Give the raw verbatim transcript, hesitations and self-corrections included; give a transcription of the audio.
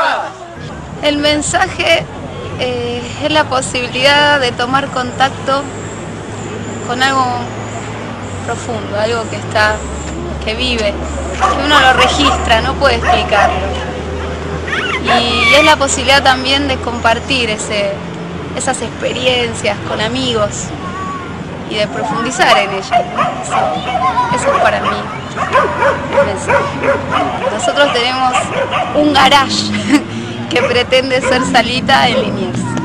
El mensaje eh, es la posibilidad de tomar contacto con algo profundo, algo que está, que vive, que uno lo registra, no puede explicarlo. Y es la posibilidad también de compartir ese, esas experiencias con amigos y de profundizar en ellas. Eso, eso es para mí el mensaje. Nosotros tenemos un garage que pretende ser Salita en Liniers.